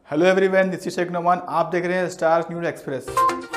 Hello everyone, this is Sheikh Noman. आप देख रहे हैं स्टार न्यूज़ एक्सप्रेस।